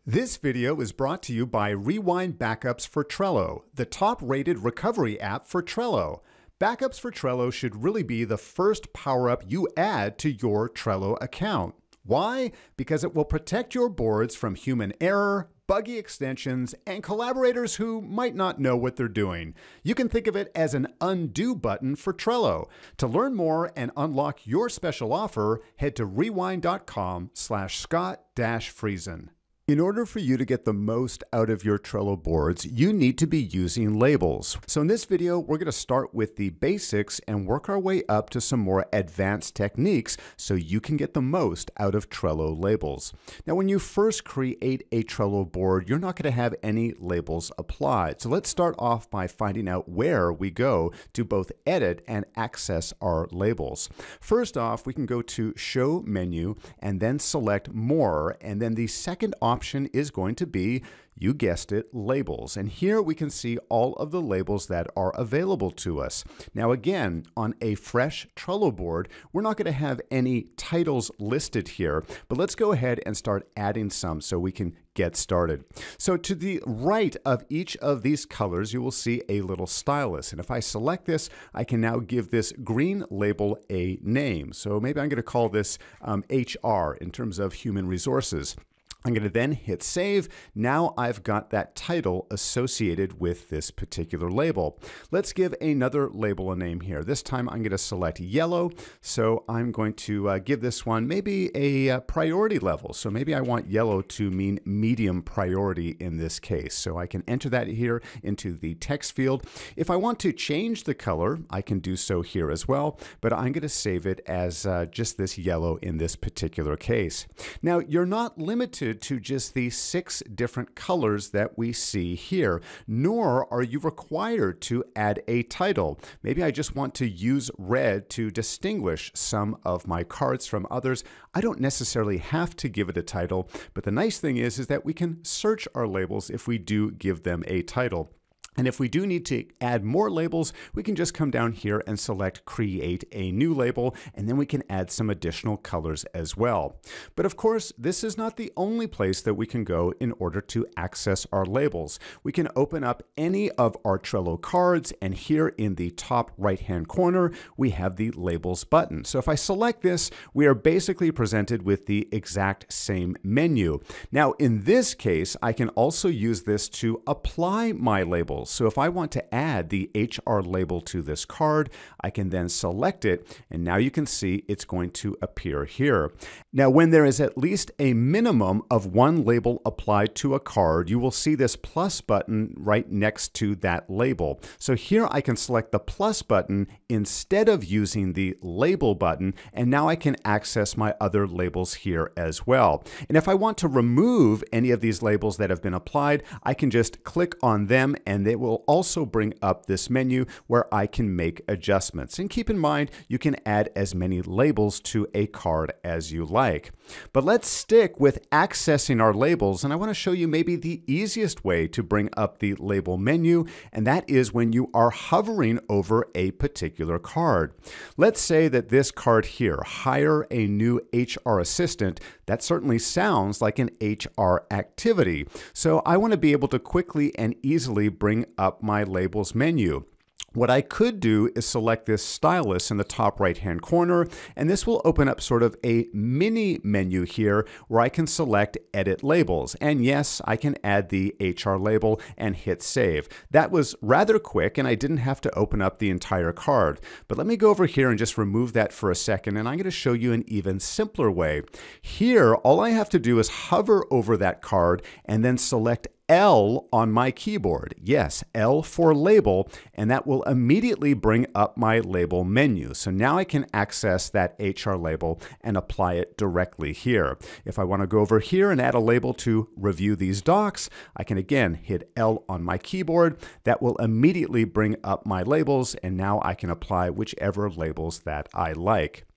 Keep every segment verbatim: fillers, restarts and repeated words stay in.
This video is brought to you by Rewind Backups for Trello, the top-rated recovery app for Trello. Backups for Trello should really be the first power-up you add to your Trello account. Why? Because it will protect your boards from human error, buggy extensions, and collaborators who might not know what they're doing. You can think of it as an undo button for Trello. To learn more and unlock your special offer, head to rewind.com slash Scott dash Friesen. In order for you to get the most out of your Trello boards, you need to be using labels. So in this video, we're going to start with the basics and work our way up to some more advanced techniques so you can get the most out of Trello labels. Now, when you first create a Trello board, you're not going to have any labels applied. So let's start off by finding out where we go to both edit and access our labels. First off, we can go to Show Menu and then select More, and then the second option option is going to be, you guessed it, labels. And here we can see all of the labels that are available to us. Now again, on a fresh Trello board, we're not going to have any titles listed here, but let's go ahead and start adding some so we can get started. So to the right of each of these colors, you will see a little stylus. And if I select this, I can now give this green label a name. So maybe I'm going to call this um, H R in terms of human resources. I'm going to then hit save. Now I've got that title associated with this particular label. Let's give another label a name here. This time I'm going to select yellow. So I'm going to uh, give this one maybe a uh, priority level. So maybe I want yellow to mean medium priority in this case. So I can enter that here into the text field. If I want to change the color, I can do so here as well, but I'm going to save it as uh, just this yellow in this particular case. Now, you're not limited to just the six different colors that we see here, nor are you required to add a title. Maybe I just want to use red to distinguish some of my cards from others. I don't necessarily have to give it a title, but the nice thing is, is that we can search our labels if we do give them a title. And if we do need to add more labels, we can just come down here and select Create a New Label, and then we can add some additional colors as well. But of course, this is not the only place that we can go in order to access our labels. We can open up any of our Trello cards, and here in the top right-hand corner, we have the Labels button. So if I select this, we are basically presented with the exact same menu. Now, in this case, I can also use this to apply my labels. So if I want to add the H R label to this card, I can then select it, and now you can see it's going to appear here. Now, when there is at least a minimum of one label applied to a card, you will see this plus button right next to that label. So here I can select the plus button instead of using the label button, and now I can access my other labels here as well. And if I want to remove any of these labels that have been applied, I can just click on them, and they it will also bring up this menu where I can make adjustments. And keep in mind, you can add as many labels to a card as you like. But let's stick with accessing our labels, and I want to show you maybe the easiest way to bring up the label menu, and that is when you are hovering over a particular card. Let's say that this card here, Hire a New H R Assistant, that certainly sounds like an H R activity. So I want to be able to quickly and easily bring up my labels menu. What I could do is select this stylus in the top right-hand corner, and this will open up sort of a mini menu here where I can select Edit Labels. And yes, I can add the H R label and hit Save. That was rather quick, and I didn't have to open up the entire card. But let me go over here and just remove that for a second, and I'm going to show you an even simpler way. Here, all I have to do is hover over that card and then select L on my keyboard. Yes, L for label, and that will immediately bring up my label menu. So now I can access that H R label and apply it directly here. If I want to go over here and add a label to review these docs, I can again hit L on my keyboard. That will immediately bring up my labels, and now I can apply whichever labels that I like.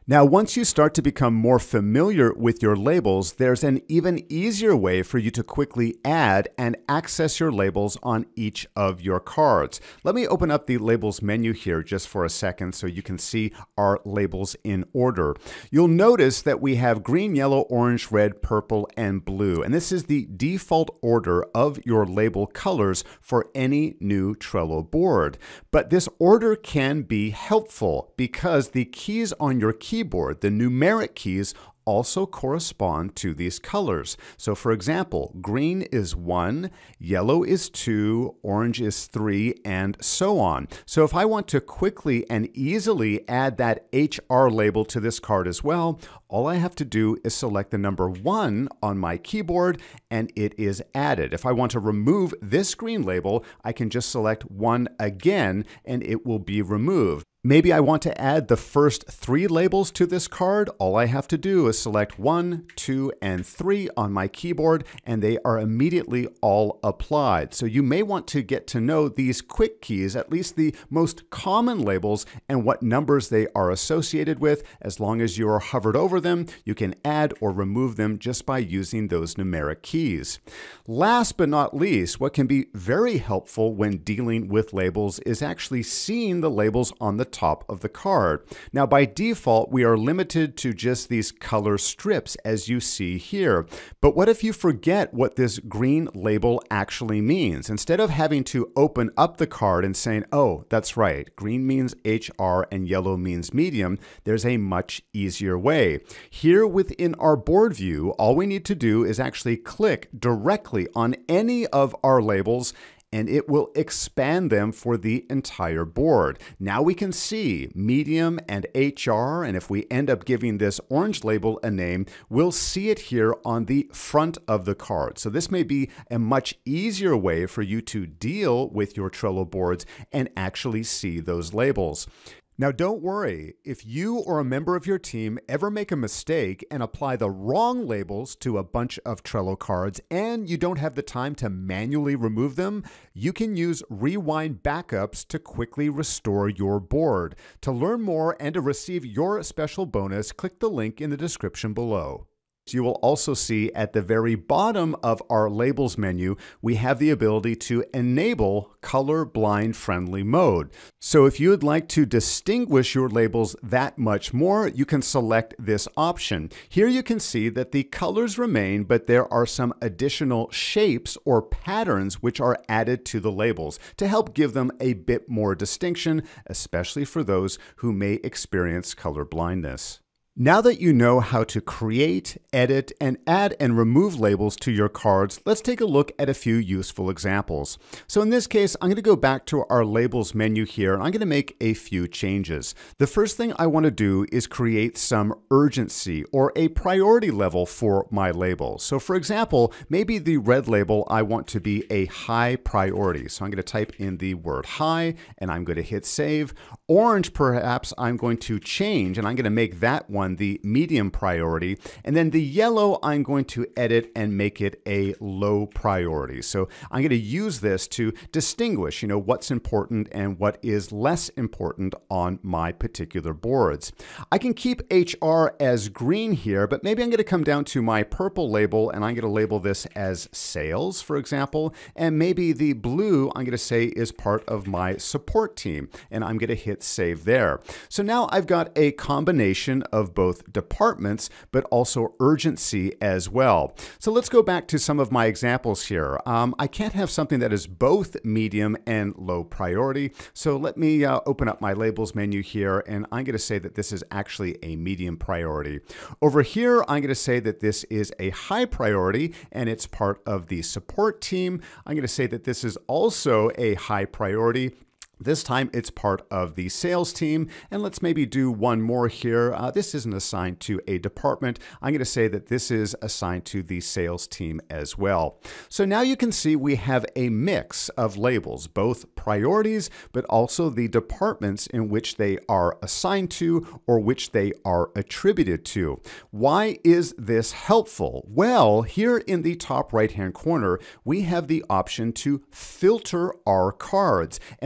Now, once you start to become more familiar with your labels, there's an even easier way for you to quickly add and access your labels on each of your cards. Let me open up the labels menu here just for a second so you can see our labels in order. You'll notice that we have green, yellow, orange, red, purple, and blue. And this is the default order of your label colors for any new Trello board. But this order can be helpful because the keys on your keyboard Keyboard, the numeric keys, also correspond to these colors. So for example, green is one, yellow is two, orange is three, and so on. So if I want to quickly and easily add that H R label to this card as well, all I have to do is select the number one on my keyboard and it is added. If I want to remove this green label, I can just select one again and it will be removed. Maybe I want to add the first three labels to this card. All I have to do is select one, two, and three on my keyboard, and they are immediately all applied. So you may want to get to know these quick keys, at least the most common labels, and what numbers they are associated with. As long as you are hovered over them, you can add or remove them just by using those numeric keys. Last but not least, what can be very helpful when dealing with labels is actually seeing the labels on the top of the card. Now, by default, we are limited to just these color strips as you see here. But what if you forget what this green label actually means? Instead of having to open up the card and saying, oh, that's right, green means H R and yellow means medium, there's a much easier way. Here within our board view, all we need to do is actually click directly on any of our labels and it will expand them for the entire board. Now we can see medium and H R, and if we end up giving this orange label a name, we'll see it here on the front of the card. So this may be a much easier way for you to deal with your Trello boards and actually see those labels. Now, don't worry, if you or a member of your team ever make a mistake and apply the wrong labels to a bunch of Trello cards and you don't have the time to manually remove them, you can use Rewind Backups to quickly restore your board. To learn more and to receive your special bonus, click the link in the description below. You will also see at the very bottom of our labels menu, we have the ability to enable color blind friendly mode. So if you would like to distinguish your labels that much more, you can select this option. Here you can see that the colors remain, but there are some additional shapes or patterns which are added to the labels to help give them a bit more distinction, especially for those who may experience color blindness. Now that you know how to create, edit, and add and remove labels to your cards, let's take a look at a few useful examples. So in this case, I'm going to go back to our labels menu here, and I'm going to make a few changes. The first thing I want to do is create some urgency or a priority level for my labels. So for example, maybe the red label I want to be a high priority. So I'm going to type in the word high, and I'm going to hit save. Orange, perhaps I'm going to change, and I'm going to make that one the medium priority, and then the yellow I'm going to edit and make it a low priority. So I'm going to use this to distinguish, you know, what's important and what is less important on my particular boards. I can keep H R as green here, but maybe I'm going to come down to my purple label and I'm going to label this as sales, for example, and maybe the blue I'm going to say is part of my support team, and I'm going to hit save there. So now I've got a combination of both departments, but also urgency as well. So let's go back to some of my examples here. Um, I can't have something that is both medium and low priority. So let me uh, open up my labels menu here, and I'm going to say that this is actually a medium priority. Over here, I'm going to say that this is a high priority, and it's part of the support team. I'm going to say that this is also a high priority. This time it's part of the sales team, and let's maybe do one more here. Uh, this isn't assigned to a department. I'm going to say that this is assigned to the sales team as well. So now you can see we have a mix of labels, both priorities, but also the departments in which they are assigned to or which they are attributed to. Why is this helpful? Well, here in the top right-hand corner, we have the option to filter our cards and label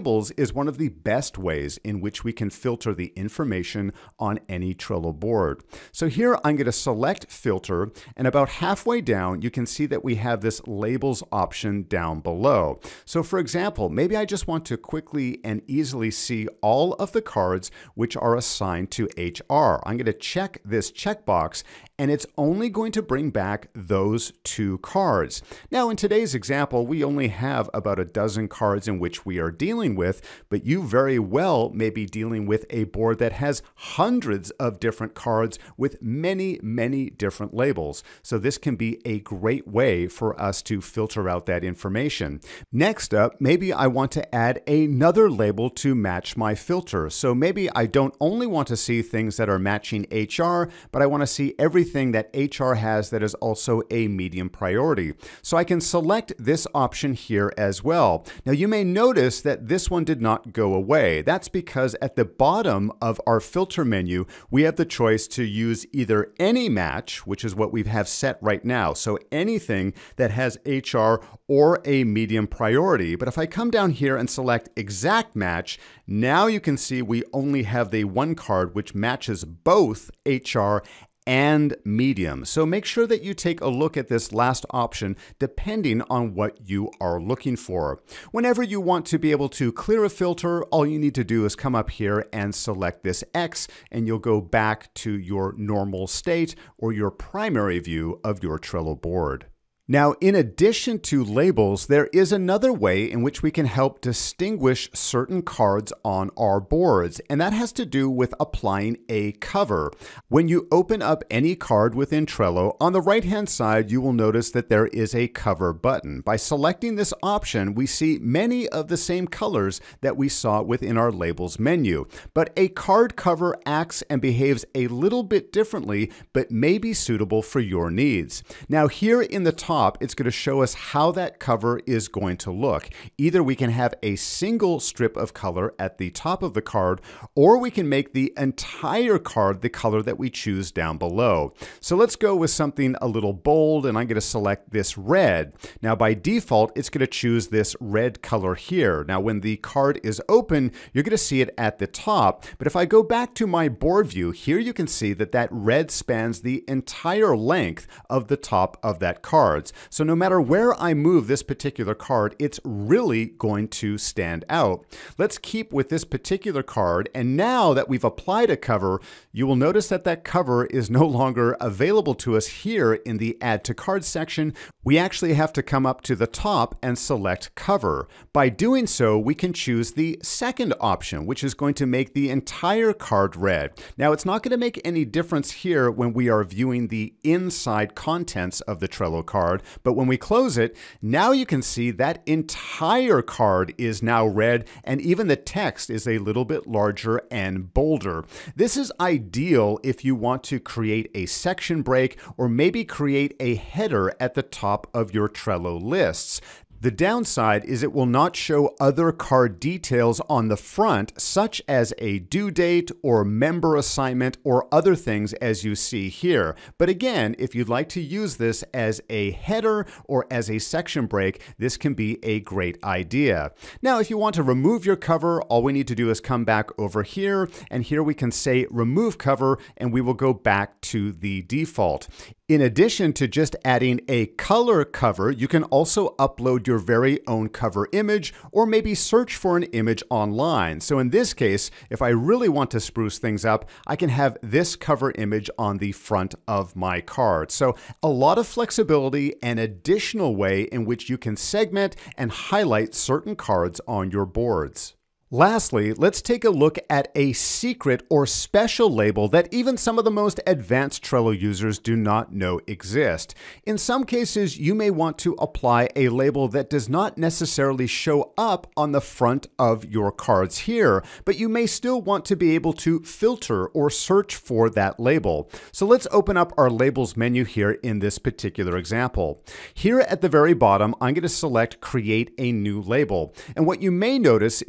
labels is one of the best ways in which we can filter the information on any Trello board. So here I'm going to select filter, and about halfway down you can see that we have this labels option down below. So for example, maybe I just want to quickly and easily see all of the cards which are assigned to H R. I'm going to check this checkbox, and it's only going to bring back those two cards. Now in today's example, we only have about a dozen cards in which we are dealing with, but you very well may be dealing with a board that has hundreds of different cards with many, many different labels. So this can be a great way for us to filter out that information. Next up, maybe I want to add another label to match my filter. So maybe I don't only want to see things that are matching H R, but I want to see everything that H R has that is also a medium priority. So I can select this option here as well. Now you may notice that this one did not go away. That's because at the bottom of our filter menu, we have the choice to use either any match, which is what we have set right now. So anything that has H R or a medium priority. But if I come down here and select exact match, now you can see we only have the one card which matches both H R and medium. So make sure that you take a look at this last option depending on what you are looking for. Whenever you want to be able to clear a filter, all you need to do is come up here and select this X, and you'll go back to your normal state or your primary view of your Trello board. Now, in addition to labels, there is another way in which we can help distinguish certain cards on our boards, and that has to do with applying a cover. When you open up any card within Trello, on the right-hand side, you will notice that there is a cover button. By selecting this option, we see many of the same colors that we saw within our labels menu, but a card cover acts and behaves a little bit differently, but may be suitable for your needs. Now, here in the top, it's going to show us how that cover is going to look. Either we can have a single strip of color at the top of the card, or we can make the entire card the color that we choose down below. So let's go with something a little bold, and I'm going to select this red. Now by default, it's going to choose this red color here. Now when the card is open, you're going to see it at the top. But if I go back to my board view, here you can see that that red spans the entire length of the top of that card. So no matter where I move this particular card, it's really going to stand out. Let's keep with this particular card, and now that we've applied a cover, you will notice that that cover is no longer available to us here in the Add to Card section. We actually have to come up to the top and select Cover. By doing so, we can choose the second option, which is going to make the entire card red. Now, it's not going to make any difference here when we are viewing the inside contents of the Trello card, but when we close it, now you can see that entire card is now red, and even the text is a little bit larger and bolder. This is ideal if you want to create a section break or maybe create a header at the top of your Trello lists. The downside is it will not show other card details on the front, such as a due date or member assignment or other things as you see here. But again, if you'd like to use this as a header or as a section break, this can be a great idea. Now, if you want to remove your cover, all we need to do is come back over here, and here we can say remove cover, and we will go back to the default. In addition to just adding a color cover, you can also upload your very own cover image or maybe search for an image online. So in this case, if I really want to spruce things up, I can have this cover image on the front of my card. So a lot of flexibility, an additional way in which you can segment and highlight certain cards on your boards. Lastly, let's take a look at a secret or special label that even some of the most advanced Trello users do not know exist. In some cases, you may want to apply a label that does not necessarily show up on the front of your cards here, but you may still want to be able to filter or search for that label. So let's open up our labels menu here in this particular example. Here at the very bottom, I'm going to select Create a New Label. And what you may notice is the very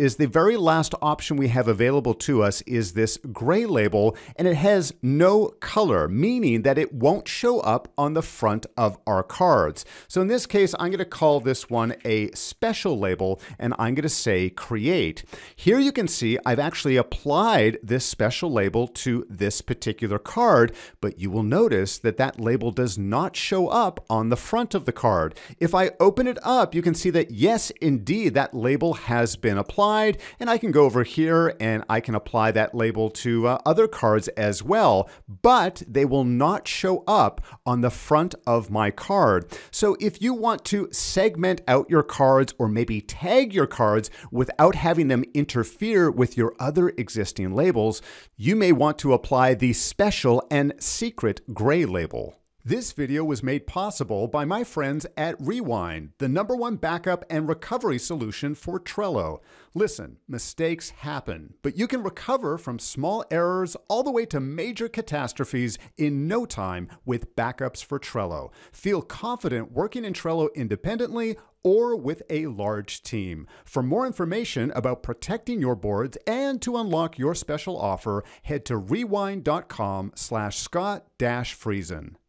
very last option we have available to us is this gray label, and it has no color, meaning that it won't show up on the front of our cards. So in this case, I'm going to call this one a special label, and I'm going to say create. Here you can see I've actually applied this special label to this particular card, but you will notice that that label does not show up on the front of the card. If I open it up, you can see that yes, indeed, that label has been applied, and I can go over here and I can apply that label to uh, other cards as well, but they will not show up on the front of my card. So if you want to segment out your cards or maybe tag your cards without having them interfere with your other existing labels, you may want to apply the special and secret gray label. This video was made possible by my friends at Rewind, the number one backup and recovery solution for Trello. Listen, mistakes happen, but you can recover from small errors all the way to major catastrophes in no time with backups for Trello. Feel confident working in Trello independently or with a large team. For more information about protecting your boards and to unlock your special offer, head to rewind dot com slash Scott dash Friesen.